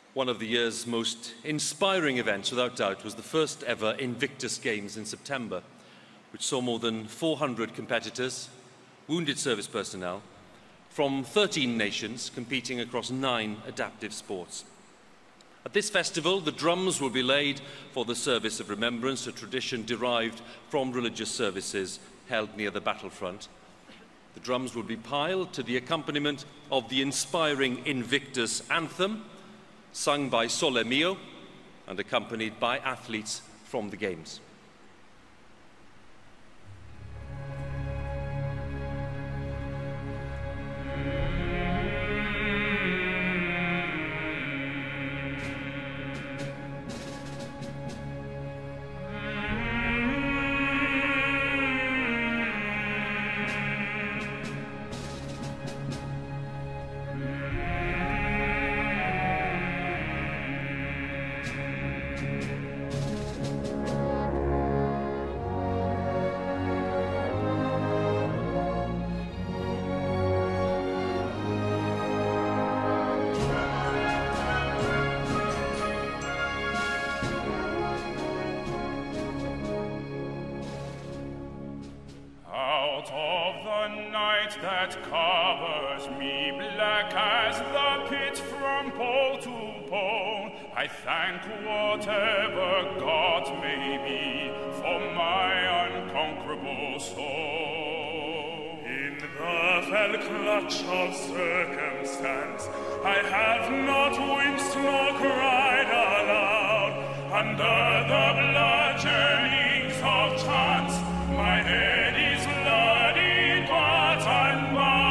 One of the year's most inspiring events, without doubt, was the first ever Invictus Games in September, which saw more than 400 competitors, wounded service personnel, from 13 nations competing across 9 adaptive sports. At this festival, the drums will be laid for the service of remembrance, a tradition derived from religious services held near the battlefront. The drums will be piled to the accompaniment of the inspiring Invictus anthem, sung by Sol3Mio and accompanied by athletes from the Games. Out of the night that covers me, black as the pit from pole to pole, I thank whatever God may be for my unconquerable soul. In the fell clutch of circumstance, I have not winced nor cried aloud. Under the bludgeonings of chance, my head is bloody, but unbowed.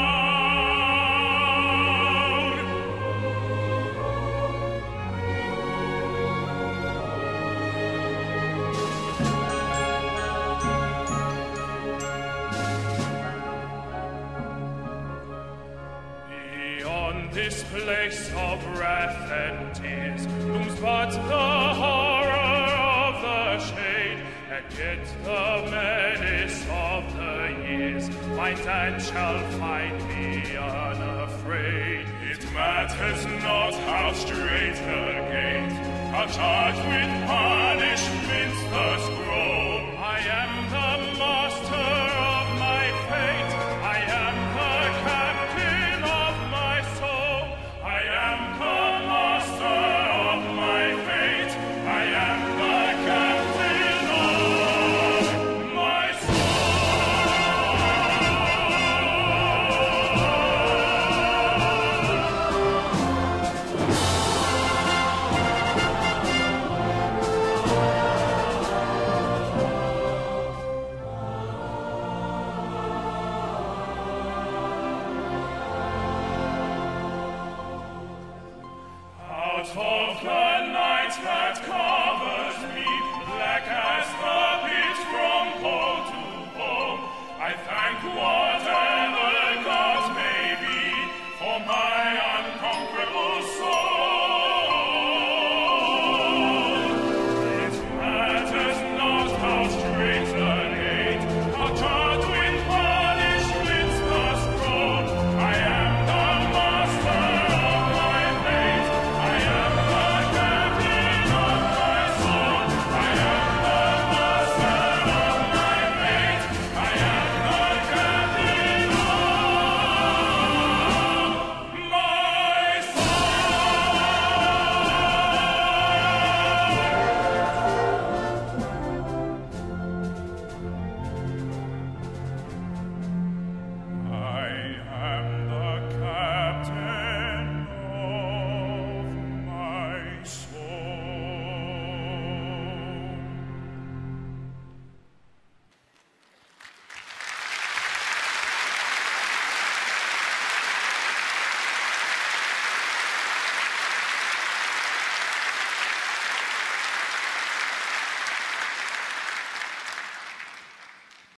Beyond this place of wrath and tears looms but the horror of the shade, and yet the menace of the years, my dad shall find me unafraid. It matters not how straight the gate, how charged with punishments the scroll. I am the master of my fate, I am the captain of my soul. I am the master of my fate, I am the captain of my out of